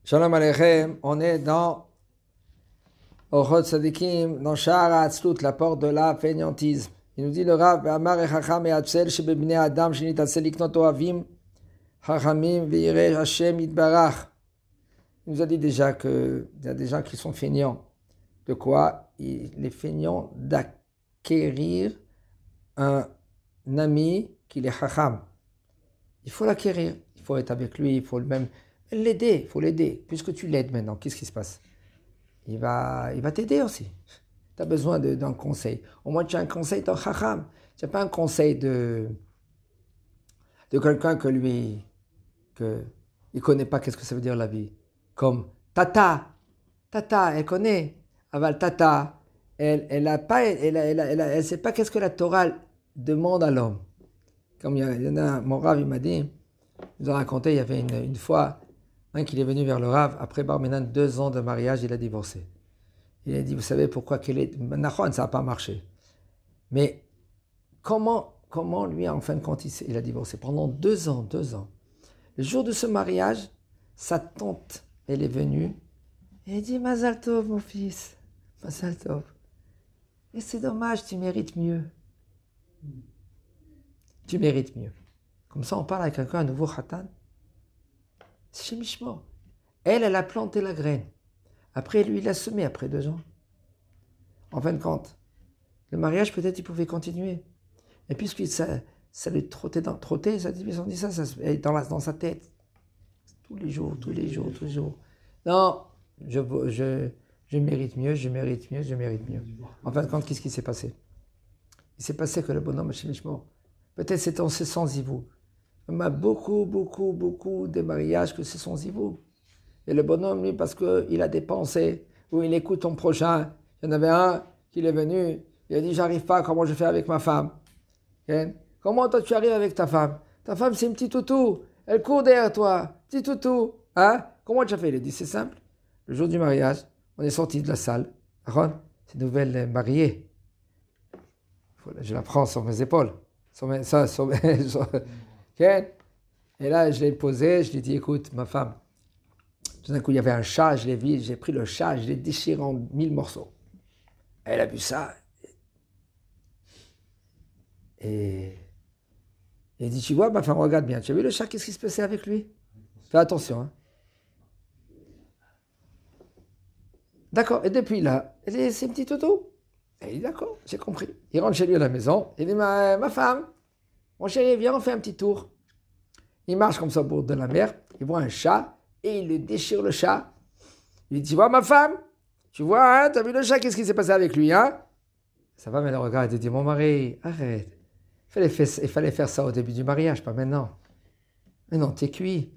Shalom Aleichem, on est dans Orchot Tzadikim, dans Sha'ar HaAtzlut, la porte de la fainéantisme. Il nous dit le Rav, Amar echacham e'atzel shebebnei adam shenitatzel liknot ohavim chachamim ve'yirei Hashem yitbarach. Il nous a dit déjà qu'il y a des gens qui sont feignants. De quoi? Les feignants d'acquérir un ami qui est chacham. Il faut l'acquérir, il faut être avec lui, il faut même l'aider, il faut l'aider. Puisque tu l'aides maintenant, qu'est-ce qui se passe? Il va t'aider aussi. Tu as besoin d'un conseil. Au moins, tu as un conseil d'un chacham. Tu n'as pas un conseil de quelqu'un il ne connaît pas qu'est-ce que ça veut dire la vie. Comme Tata, elle connaît. Aval Tata, elle sait pas qu'est-ce que la Torah demande à l'homme. Comme il y en a, mon Rav, il m'a dit, il nous a raconté, il y avait une fois, un qui est venu vers le Rav, après Bar Minan, 2 ans de mariage, il a divorcé. Il a dit, vous savez pourquoi Nachon, ça n'a pas marché. Mais comment lui, en fin de compte, il a divorcé? Pendant 2 ans. Le jour de ce mariage, sa tante, elle est venue, et elle dit, Mazal Tov, mon fils, Mazal Tov. Et c'est dommage, tu mérites mieux. Tu mérites mieux. Comme ça, on parle avec quelqu'un, un nouveau khatan. C'est chez Mishmo. Elle a planté la graine. Après, lui, il a semé après 2 ans. En fin de compte, le mariage, peut-être, il pouvait continuer. Et puisque ça lui trottait, ça dit ça dans sa tête. Tous les jours. Non, je mérite mieux. En fin de compte, qu'est-ce qui s'est passé? Il s'est passé que le bonhomme chez Mishmo, peut-être c'est sans zivou. Il y a beaucoup de mariages que c'est sans zivou. Et le bonhomme, lui, parce qu'il a des pensées, où il écoute ton prochain. Il y en avait un qui est venu, il a dit, j'arrive pas, comment je fais avec ma femme? Okay? Comment toi tu arrives avec ta femme? Ta femme, c'est une petite toutou, elle court derrière toi, petit toutou. Hein? Comment tu as fait? Il a dit, c'est simple. Le jour du mariage, on est sorti de la salle. Aaron, c'est une nouvelle mariée. Je la prends sur mes épaules. Okay? Et là, je l'ai posé, je lui ai dit, écoute, ma femme, tout d'un coup, il y avait un chat, je l'ai vu, j'ai pris le chat, je l'ai déchiré en 1000 morceaux. Elle a vu ça. Et elle dit, tu vois, ma femme, regarde bien, tu as vu le chat, qu'est-ce qui se passait avec lui? Fais attention. Hein. D'accord, et depuis là, c'est un petit toutou. Il dit, d'accord, j'ai compris. Il rentre chez lui à la maison, il dit, ma femme, mon chéri, viens, on fait un petit tour. Il marche comme ça au bord de la mer, il voit un chat, et il le déchire le chat. Il dit, tu vois ma femme? Tu vois, hein, t'as vu le chat, qu'est-ce qui s'est passé avec lui, hein? Sa femme, elle le regarde, elle dit, mon mari, arrête. Il fallait faire ça au début du mariage, pas maintenant. Mais non, t'es cuit.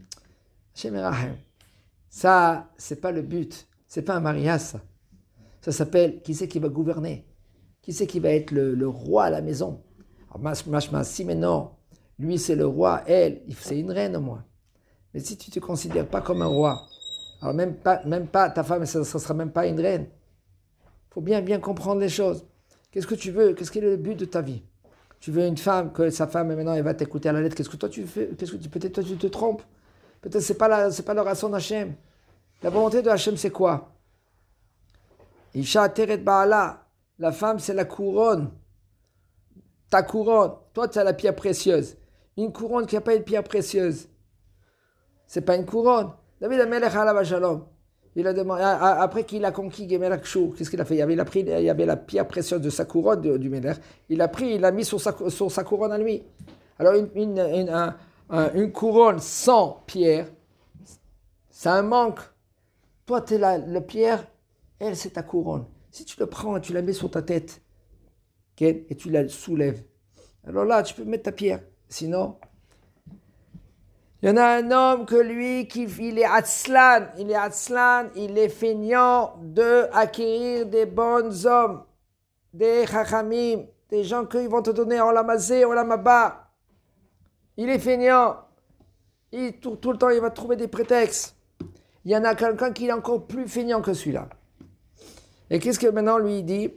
Ça, c'est pas le but. C'est pas un mariage, ça. Ça s'appelle, qui c'est qui va gouverner? Qui c'est qui va être le roi à la maison? Alors, si maintenant, lui c'est le roi, elle, c'est une reine au moins. Mais si tu ne te considères pas comme un roi, alors même pas ta femme, ça ne sera même pas une reine. Il faut bien comprendre les choses. Qu'est-ce que tu veux? Qu'est-ce qui est le but de ta vie? Tu veux une femme, que sa femme, maintenant, elle va t'écouter à la lettre. Qu'est-ce que toi tu fais? Peut-être toi tu te trompes. Peut-être c'est pas la raison d'Hachem. La volonté de Hachem, c'est quoi? Isha Teret Baala. La femme, c'est la couronne. Ta couronne. Toi, tu as la pierre précieuse. Une couronne qui n'a pas une pierre précieuse. C'est pas une couronne. David Amelech Alav Shalom. Il a demandé, après qu'il a conquis Gemelach Shur, qu'est-ce qu'il a fait? Il y avait la pierre précieuse de sa couronne du Melech. Il l'a mis sur sa couronne à lui. Alors une couronne sans pierre, c'est un manque. Toi, tu es la pierre, elle, c'est ta couronne. Si tu le prends et tu la mets sur ta tête, okay, et tu la soulèves, alors là, tu peux mettre ta pierre. Sinon, il y en a un homme que lui, il est atzlan, il est feignant de acquérir des bons hommes, des chachamim, des gens qui vont te donner en lamazé, en lamaba. Il est feignant. Tout le temps, il va trouver des prétextes. Il y en a quelqu'un qui est encore plus feignant que celui-là. Et qu'est-ce que maintenant lui il dit?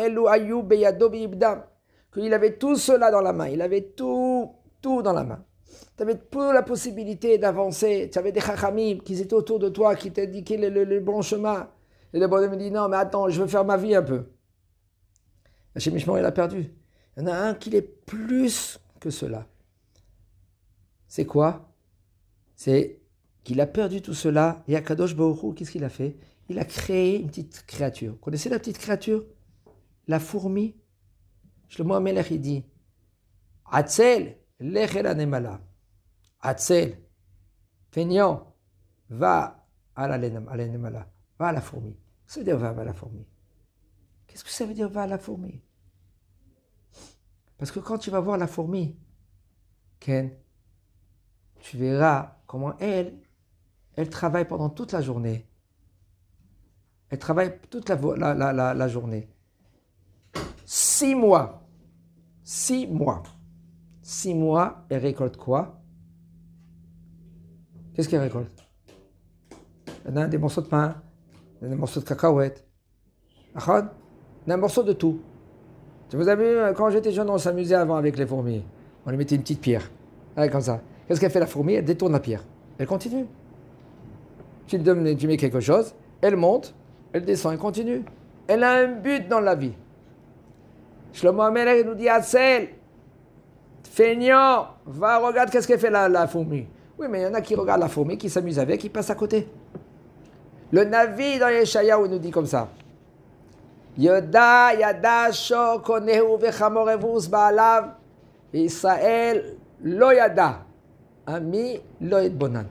Qu'il avait tout cela dans la main. Il avait tout dans la main. Tu avais peu la possibilité d'avancer. Tu avais des chachamim qui étaient autour de toi, qui t'indiquaient le bon chemin. Et le bonhomme me dit, non, mais attends, je veux faire ma vie un peu. Hachem Mishmor, il a perdu. Il y en a un qui l'est plus que cela. C'est quoi? C'est qu'il a perdu tout cela. Et Akadosh Baruch Hu, qu'est-ce qu'il a fait? Il a créé une petite créature. Vous connaissez la petite créature? La fourmi. Shlomo HaMelech, il dit, Atzel, lech el hanemala. Atzel, feignant, va à la nemala. Va à la fourmi. Ça veut dire va à la fourmi. Qu'est-ce que ça veut dire va à la fourmi? Parce que quand tu vas voir la fourmi, Ken, tu verras comment elle travaille pendant toute la journée. Elle travaille toute la journée. 6 mois. 6 mois. 6 mois, elle récolte quoi? Qu'est-ce qu'elle récolte? Elle a des morceaux de pain, des morceaux de cacahuètes, un morceau de tout. Vous avez vu, quand j'étais jeune, on s'amusait avant avec les fourmis. On lui mettait une petite pierre. Ouais, comme ça. Qu'est-ce qu'elle fait la fourmi? Elle détourne la pierre. Elle continue. Tu mets quelque chose, elle monte, elle descend, elle continue. Elle a un but dans la vie. Shlomo HaMelech nous dit, Atzel, feignant, va, regarde qu'est-ce qu'elle fait la fourmi. Oui, mais il y en a qui regardent la fourmi, qui s'amusent avec, qui passent à côté. Le Navi dans Yeshayahu nous dit comme ça. Yoda, yada, shor, konehu, vechamorevus, baalav, Israël, lo yada, ami, lo et bonan.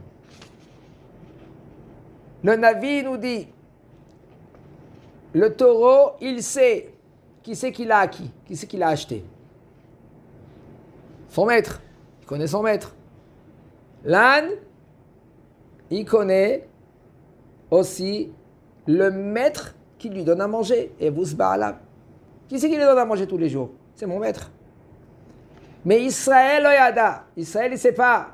Le Navi nous dit, le taureau, il sait qui c'est qu'il a acquis, qui c'est qu'il a acheté. Son maître, il connaît son maître. L'âne, il connaît aussi le maître qui lui donne à manger. Et vous ba'alav. Qui c'est qui lui donne à manger tous les jours? C'est mon maître. Mais Israël, oyada. Israël, il ne sait pas.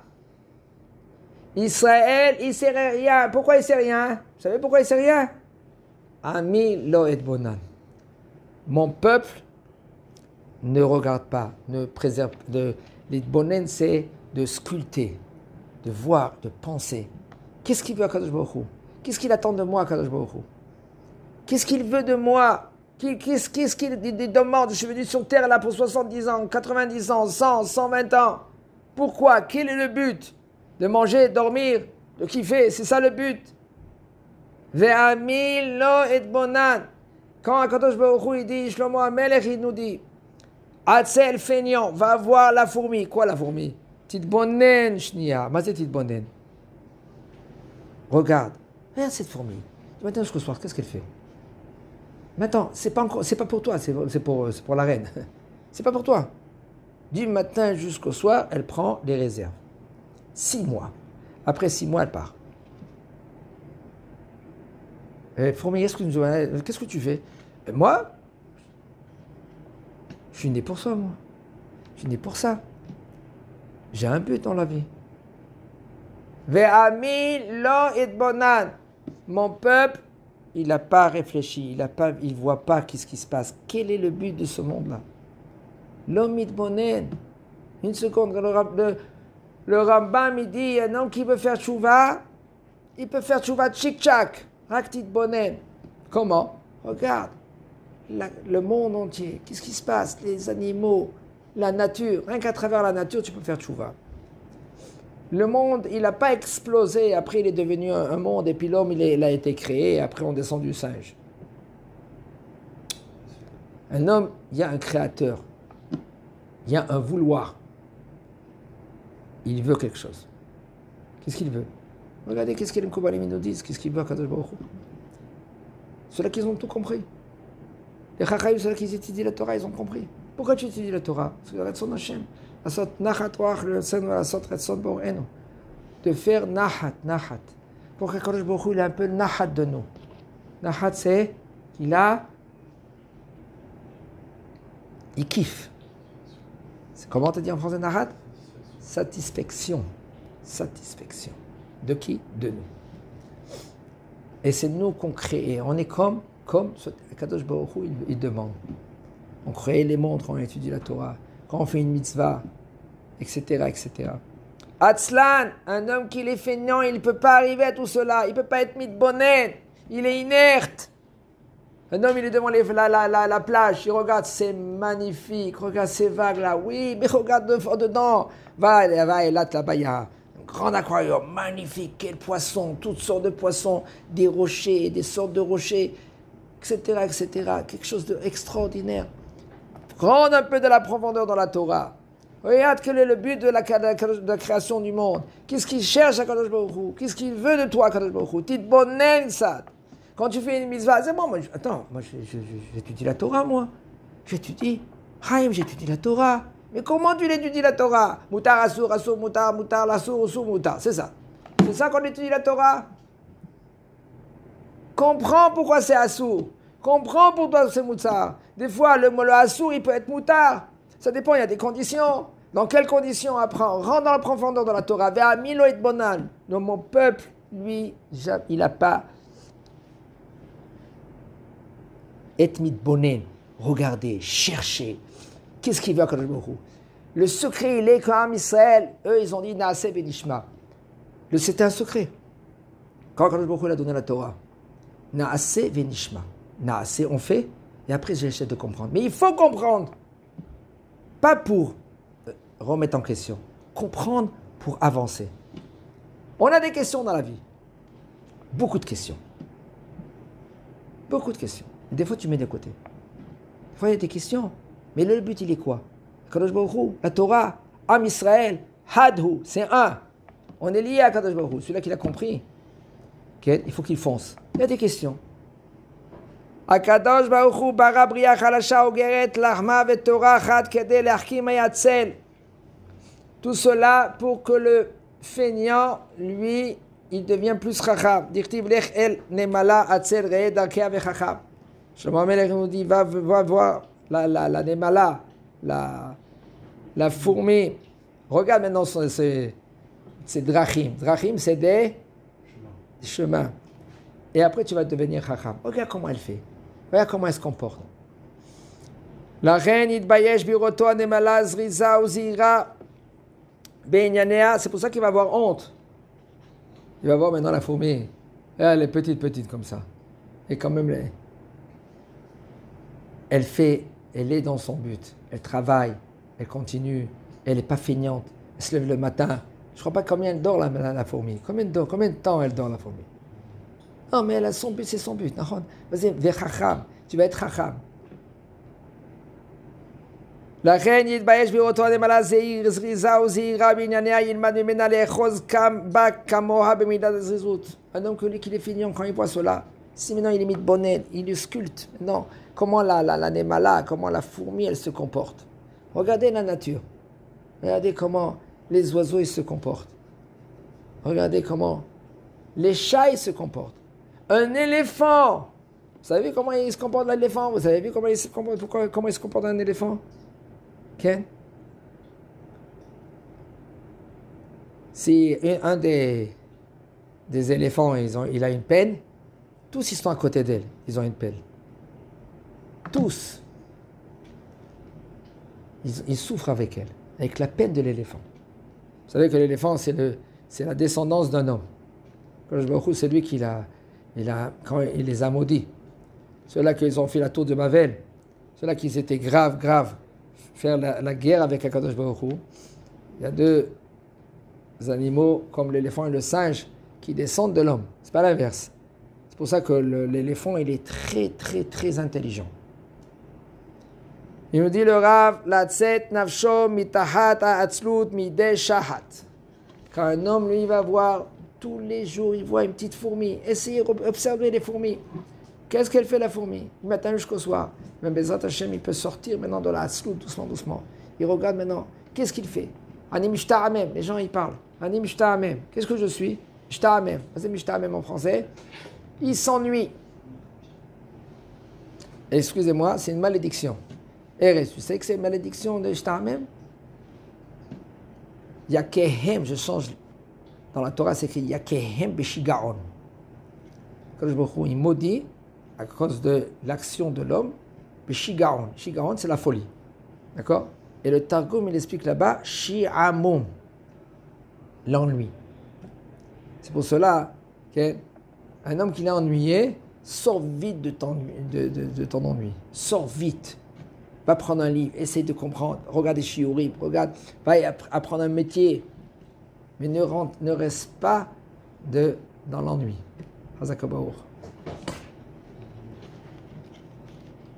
Israël, il ne sait rien. Pourquoi il ne sait rien? Vous savez pourquoi il ne sait rien? Ami lo et bonan. Mon peuple ne regarde pas, ne préserve. Les bonen, c'est de sculpter, de voir, de penser. Qu'est-ce qu'il veut à Kadosh Baruch Hu? Qu'est-ce qu'il attend de moi à Kadosh Baruch Hu? Qu'est-ce qu'il veut de moi? Qu'est-ce qu'il demande? Je suis venu sur terre là pour 70 ans, 90 ans, 100, 120 ans. Pourquoi? Quel est le but? De manger, de dormir, de kiffer, c'est ça le but. Ve'ami lo et bonan. Quand Akadosh Baruch Hu il dit, Shlomo HaMelech il nous dit, Atzel feignant, va voir la fourmi. Quoi la fourmi? Titbonen shnia. Ma c'est titbonen. Regarde cette fourmi. Maintenant jusqu'au soir, qu'est-ce qu'elle fait? Maintenant, c'est pas pour toi, c'est pour la reine. C'est pas pour toi. Du matin jusqu'au soir, elle prend les réserves. 6 mois. Après 6 mois, elle part. Fourmi, qu'est-ce que tu fais? Moi, je suis né pour ça, moi. Je suis né pour ça. J'ai un but dans la vie. Ve'ami lo et bonan. Mon peuple, il n'a pas réfléchi, il ne voit pas qu'est-ce qui se passe. Quel est le but de ce monde-là? L'homme bonen. Une seconde, le Rambam, il dit, un homme qui veut faire tchouva, il peut faire tchouva tchik-tchak, raktit bonen. Comment? Regarde, le monde entier, qu'est-ce qui se passe? Les animaux, la nature, rien qu'à travers la nature, tu peux faire tchouva. Le monde, il n'a pas explosé, après il est devenu un monde, et puis l'homme, il a été créé, et après on descend du singe. Un homme, il y a un créateur, il y a un vouloir. Il veut quelque chose. Qu'est-ce qu'il veut? Regardez qu'est-ce que les Mkoubalim nous disent, qu'est-ce qu'il veut à Kadosh Baruch Hu. Ceux-là qui ont tout compris. Les Chachayim, ceux-là qui étudient la Torah, ils ont compris. Pourquoi tu étudies la Torah? Parce que la Ratson Hashem. De faire nahat. Pour que Kadosh Baruch Hu il ait un peu nahat de nous. Nahat, c'est qu'il il kiffe. Comment te dire en français nahat? Satisfaction. De qui? De nous. Et c'est nous qu'on crée. On est comme Kadosh Baruch Hu, il demande. On crée les mondes quand on étudie la Torah, quand on fait une mitzvah, etc., etc. Atzlan, un homme qui est feignant, il ne peut pas arriver à tout cela. Il ne peut pas être mitbonen. Il est inerte. Un homme, il est devant la plage. Il regarde, c'est magnifique. Regarde ces vagues là. Oui, mais regarde dedans. Va, et là-bas, il y a un grand aquarium. Magnifique. Quel poisson. Toutes sortes de poissons. Des rochers, des sortes de rochers, etc., etc. Quelque chose d'extraordinaire. Prends un peu de la profondeur dans la Torah. Regarde quel est le but de la création du monde. Qu'est-ce qu'il cherche à Kadosh Baruch Hu? Qu'est-ce qu'il veut de toi, Kadosh Baruch Hu? Titbonen sad. Quand tu fais une mitzvah, c'est bon, moi, j'étudie la Torah, moi. J'étudie. Chaim, j'étudie la Torah. Mais comment tu l'étudies la Torah? Mutar, asur, asur, mutar, mutar, asur, asur, mutar. C'est ça. C'est ça qu'on étudie la Torah. Comprends pourquoi c'est asur. Comprends pourquoi c'est mutar. Des fois, le asur, il peut être mutar. Ça dépend, il y a des conditions. Dans quelles conditions apprends? Rentre dans la profondeur de la Torah. Vers Milo et Bonan. Donc mon peuple, lui, il n'a pas etmit bonen. Regardez, cherchez. Qu'est-ce qu'il veut à Kadosh Baruch Hu? Le secret, il est qu'en Israël, eux, ils ont dit Naaseh Benishma. C'était un secret. Quand Kadosh Baruch Hu a donné la Torah, Naaseh Benishma. Naaseh, on fait, et après, j'essaie de comprendre. Mais il faut comprendre. Pas pour remettre en question. Comprendre pour avancer. On a des questions dans la vie. Beaucoup de questions. Beaucoup de questions. Des fois, tu mets de côté. Des fois, il y a des questions. Mais le but, il est quoi? Kadosh Baruch Hu, la Torah, Am Israël, Hadhu, c'est un. On est lié à Kadosh Baruch Hu. Celui-là qui l'a compris, il faut qu'il fonce. Il y a des questions. Akadosh Baruch Hu bara bria chalasha ogeret lahma vetorah chad kedei leachkim hayatzel. Tout cela pour que le feignant, lui, il devient plus chacham. Dirtiv lech el nemala atzel rei darkea vechacham. Shlomo HaMelech nous dit, va voir la nemala, la fourmi. Regarde maintenant ces drachim. Drachim, c'est des chemins. Et après, tu vas devenir chacham. Regarde comment elle fait. Regarde comment elle se comporte. La reine Idbayesh biroto anemala zriza uzira beinyanea. C'est pour ça qu'il va avoir honte. Il va voir maintenant la fourmi. Elle est petite comme ça. Et quand même, elle est dans son but. Elle travaille, elle continue. Elle n'est pas feignante. Elle se lève le matin. Je ne crois pas combien elle dort la fourmi. Combien de temps elle dort la fourmi? Non, mais elle a son but, c'est son but. Vas-y, vechacham. Tu vas être chacham. La reine Yidbayesh biroto anemala zeir zriza uzira binyanea yilmad mimena le'echos bak kamoha b'midat zrizut. Un homme qui est feignant quand il voit cela. Si maintenant il imite Bonnet, il le sculpte. Non, comment la nemala, comment la fourmi, elle se comporte. Regardez la nature. Regardez comment les oiseaux, ils se comportent. Regardez comment les chats, ils se comportent. Un éléphant. Vous savez comment il se comporte l'éléphant? Vous avez vu comment il se comporte un éléphant? Ken? Si un des éléphants, il a une peine, tous ils sont à côté d'elle, ils ont une peine. Tous. Ils souffrent avec elle, avec la peine de l'éléphant. Vous savez que l'éléphant, c'est la descendance d'un homme. C'est lui qui quand il les a maudits. Ceux-là qui ont fait la tour de Babel, ceux-là qui étaient grave, faire la guerre avec Akadosh Baruch Hu. Il y a deux animaux comme l'éléphant et le singe qui descendent de l'homme. C'est pas l'inverse. C'est pour ça que l'éléphant, il est très intelligent. Il nous dit le Rav, la tzet nafsho mitahat ha'atzlut mideh shahat. Quand un homme, lui, va voir tous les jours, il voit une petite fourmi. Essayez d'observer les fourmis. Qu'est-ce qu'elle fait la fourmi? Du matin jusqu'au soir. Même Bezrat Hashem, il peut sortir maintenant de la hatzlut doucement. Il regarde maintenant. Qu'est-ce qu'il fait? Ani mishtahamem. Les gens, ils parlent. Ani mishtahamem. Qu'est-ce que je suis? Mishtahamem. C'est mishtahamem en français. Il s'ennuie. Excusez-moi, c'est une malédiction. Eres, tu sais que c'est une malédiction de mishtahamem? Yakehem, je change. Dans la Torah, c'est écrit Yakehem beshigaon. Quand je me il maudit à cause de l'action de l'homme, beshigaon. Shigaon, c'est la folie. D'accord? Et le Targum, il explique là-bas Shi'amum. l'ennui. C'est pour cela qu'un homme qui est ennuyé, sors vite de ton ennui. Sors vite. Va prendre un livre, essaye de comprendre, regarde des shiurim, va apprendre un métier. Mais ne reste pas dans l'ennui. Hazakabaour.